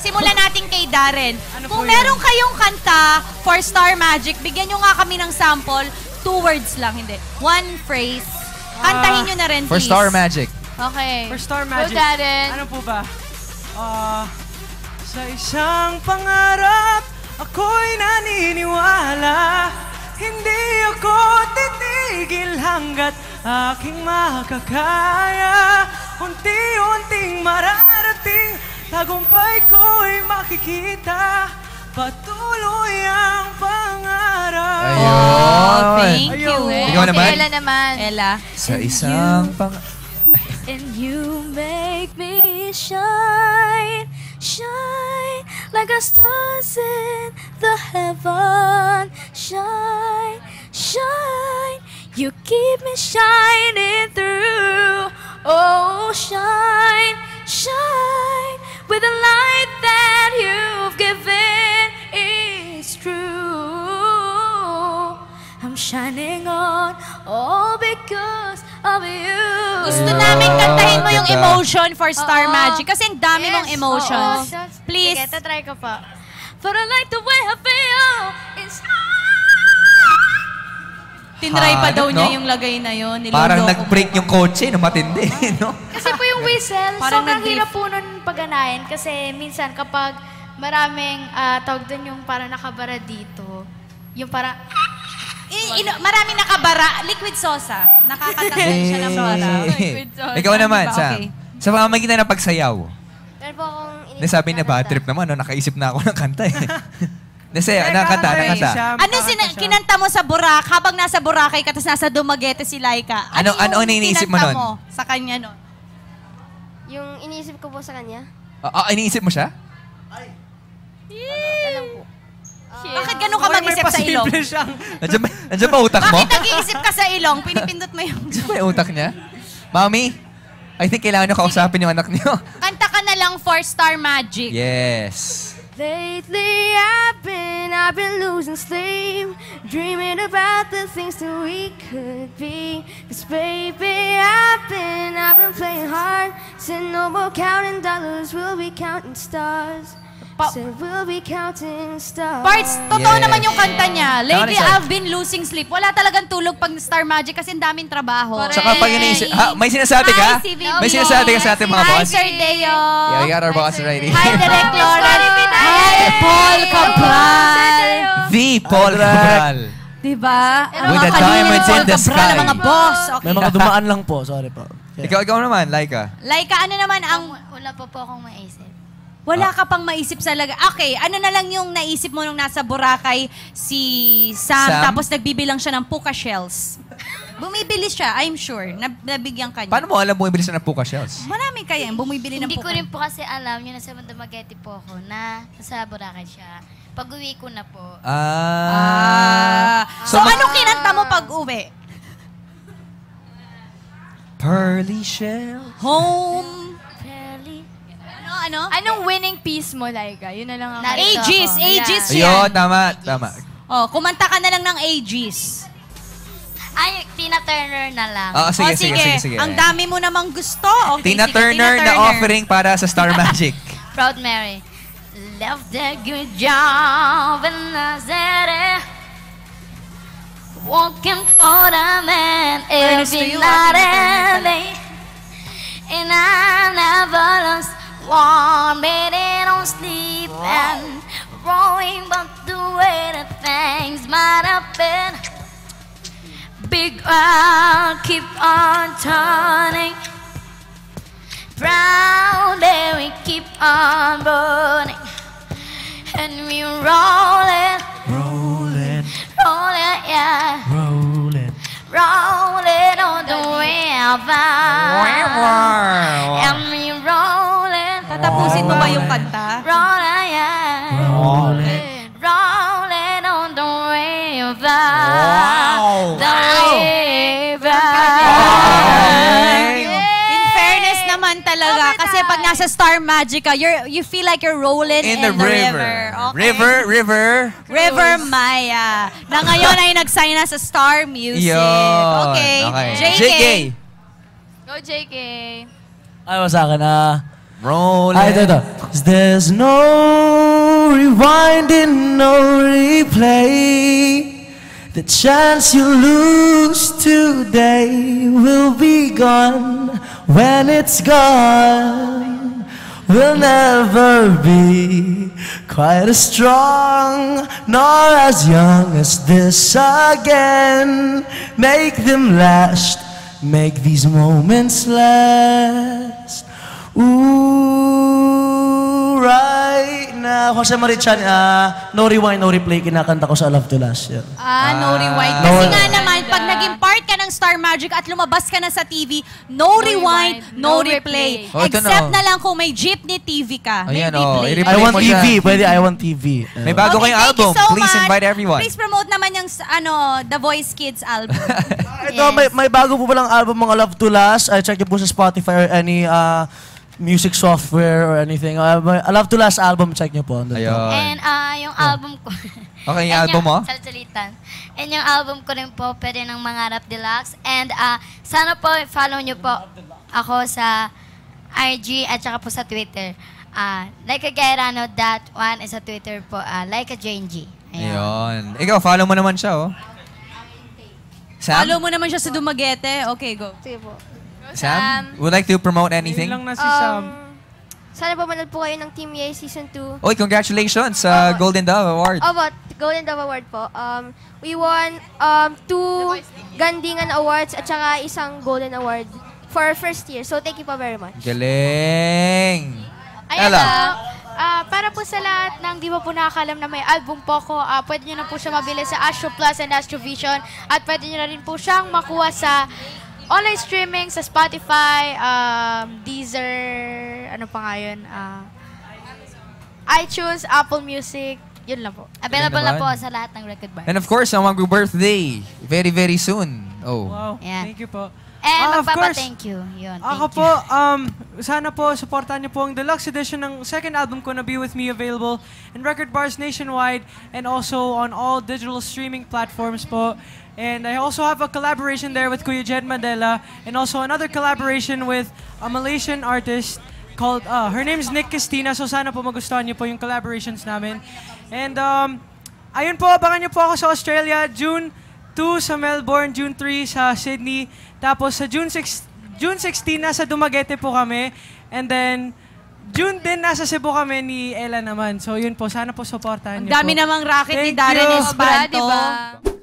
simulan natin kay Darren. Kung meron kayong kanta for Star Magic, bigyan nyo nga kami ng sample. 2 words lang, hindi. 1 phrase. Kantahin nyo na rin, for please. Star Magic. Okay. For Star Magic. Go, Darren. Ano po ba? Sa isang pangarap, ako'y naniniwala. Hindi ako titigil hanggat aking makakaya. Unti-unting mararating, tagumpay ko'y makikita. Patuloy ang pangarap. Ayun. Thank you. Ikaw naman? Ella naman. Ella. Sa isang And you make me shine, shine like a stars in the heaven. Shine, shine, you keep me shining through. Oh, shine, shine with the light that you've given. It's true. I'm shining on all because of you. Gusto namin kantahin mo yung emotion for Star Magic kasi ang dami mong emotions. Please. Sige, tatry ko pa. But I like the way I feel inside. Tinry pa daw niya yung lagay na yun. Parang nag-break yung kotse na matindi, no? Kasi po yung whistle, Parang sobrang hirap po nun pagganahin. Kasi minsan kapag maraming tawag dun yung parang nakabara dito, yung parang... Maraming nakabara. Liquid Sosa. Nakakatanggal siya ng bara. Ikaw naman, Diba? Sam. Okay. Sa pamamagitan ng pagsayaw. Meron po akong Nasabi na bad trip naman, no? Nakaisip na ako ng kanta eh. Nakanta. Ano kinanta mo sa Burak habang nasa Boracay ka tapos nasa Dumaguete si Laika? Ano iniisip mo nun? Mo sa kanya nun? Yung iniisip ko po sa kanya? Iniisip mo siya? Alam po. Bakit ganun ka mag-isip sa ilong? Nandiyan ba utak mo? Bakit nag-iisip ka sa ilong? Pinipindot mo yung... Nandiyan ba yung utak niya? Mami, I think kailangan nyo kausapin yung anak niyo. Kanta ka na lang for Star Magic. Yes. Lately I've been losing sleep, dreaming about the things that we could be. 'Cause baby, I've been playing hard. Said no more counting dollars, we'll be counting stars. Said we'll be counting stars. Parts, totoo Yes. naman yung kanta niya. Lately, Tama na siya. I've been losing sleep. Wala talagang tulog pag Star Magic kasi ang daming trabaho. Tsaka pag iniisip, may sinasabi ka? Hi, si Vivi. May sinasabi ka sa ating mga Hi, boss? Sir Deo. Yeah, we got our boss ready. Hi, Direk Laura. Hi, Paul Cabral. The Paul Cabral. Diba? With the diamonds in the sky. Ang mga boss. Okay. May mga dumaan lang po. Sorry po. Ikaw naman, Laika. Laika, ano naman ang... Wala pa po akong maisip. Wala ka pang maisip sa laga. Okay, ano na lang yung naisip mo nung nasa Boracay si Sam, tapos nagbibilang siya ng puka shells. Bumibili siya, I'm sure. Nabigyan ka niya. Paano mo alam bumibili siya ng puka shells? Marami kaya bumibili ng Hindi puka. ko rin po kasi alam, yun nasa Dumaguete po ako na nasa Boracay siya. Pag-uwi ko na po. So ano kinanta mo pag-uwi? Pearly shell. Home. Fairly. Ano? Anong winning piece mo, Laika? Yun na lang ako. Aegis. Aegis Ayun, yan. tama. Oh, kumanta ka na lang ng Aegis. Ay, Tina Turner na lang. Sige. Ang dami mo namang gusto. Okay, Tina sige, Turner na offering para sa Star Magic. Proud Mary. Left a good job in Nazareth. Walking for the man every night and day. And I never lost one minute on sleep and rolling but the way that things might have been. Big world keep on turning. Proud that we keep on burning. And we rolling, yeah. Rolling on the river. And we rolling. Tatapusin mo ba yung kanta? Rolling, yeah. Rolling on the river. The river. In fairness naman talaga, kasi pag nasa Star Magic ka, you feel like you're rolling in the river. Okay. River Maya. Na ngayon ay nag-sign na sa Star Music. Okay. JK. Go, JK. Ayaw sa akin, Rolling. Ay, ito. There's no rewinding, no replay. The chance you lose today will be gone. When it's gone, we'll never be quite as strong nor as young as this again. Make them last, make these moments last. Ooh, right now. Jose Marichan, no rewind, no replay, kinakanta ko sa Love to Last. Yeah. No rewind. Kasi nga naman, pag naging part ka ng Star Magic at lumabas ka na sa TV, no rewind, no replay. Oh, ito Except na. na lang kung may jeepney TV ka. May Ayan, oh. replay. I-replay I want mo TV. siya. Pwede, I want TV. May bago Okay, kayong thank you album. so Please much. invite everyone. Please promote naman yung The Voice Kids album. Ito, may bago po palang album mga Love to Last. I check it po sa Spotify or any music software or anything. Love to Last album, check nyo po. Ayun. And yung album ko. Okay, yung album mo? Salsalitan. And yung album ko rin po, pwede ng mga Rap Deluxe. And sana po, follow nyo po ako sa IG at saka po sa Twitter. Like a Gairano, that one is sa Twitter po. Like a Jane G. Ayun. Ikaw, follow mo naman siya, oh. Sam? Follow mo naman siya sa Dumaguete. Okay, go. Sige po. Sam? Would like to promote anything? Yun lang na si Sam. Sana po manood po kayo ng Team Yay Season 2. Oy, congratulations sa Golden Dove Award. About Golden Dove Award po. We won 2 Gandingan Awards at saka isang Golden Award for our first year. So thank you po very much. Galing. Ayan Ella. para po sa lahat ng di ba po nakakalam na may album po ko, pwede nyo na po siya mabili sa Astro Plus and Astro Vision at pwede nyo na rin po siyang makuha sa online streaming sa Spotify, Deezer, ano pa nga yun, iTunes, Apple Music, yun lang po. Available Yun na po naman. sa lahat ng record bar. And of course, ang mag-birthday. Very, very soon. Oh. Wow, Yeah. thank you po. And Of course. magpapa-thank you. Yun, Ako thank po, you. sana po, supportan niyo po ang deluxe edition ng second album ko na Be With Me, available in record bars nationwide and also on all digital streaming platforms po. And I also have a collaboration there with Kuya Jed Mandela and also another collaboration with a Malaysian artist called, her name's Nick Cristina, so sana po magustuhan niyo po yung collaborations namin. And ayun po, abangan niyo po ako sa Australia, June 2 sa Melbourne, June 3 sa Sydney. Tapos sa June 16 nasa Dumaguete po kami. And then June din nasa Cebu kami ni Ella naman. So yun po, sana po supportahan Ang niyo po. dami namang racket ni Thank Darren you. Espanto. Diba?